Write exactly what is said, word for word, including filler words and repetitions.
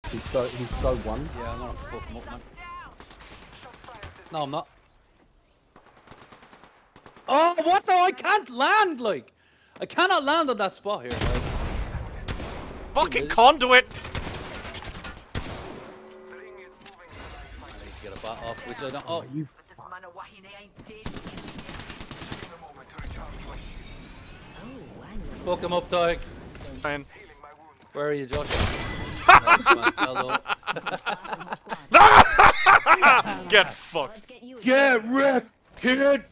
He's so he's so one. Yeah, I'm gonna fuck him up, man. No, I'm not. Oh, what the? I can't land, like. I cannot land on that spot here, like. Fucking Conduit! I need to get a bat off, which I don't. Oh, You fuck him up, Tyke. Fine. Where are you, Josh? Nice, man. Well done. Get fucked. get wrecked, kid.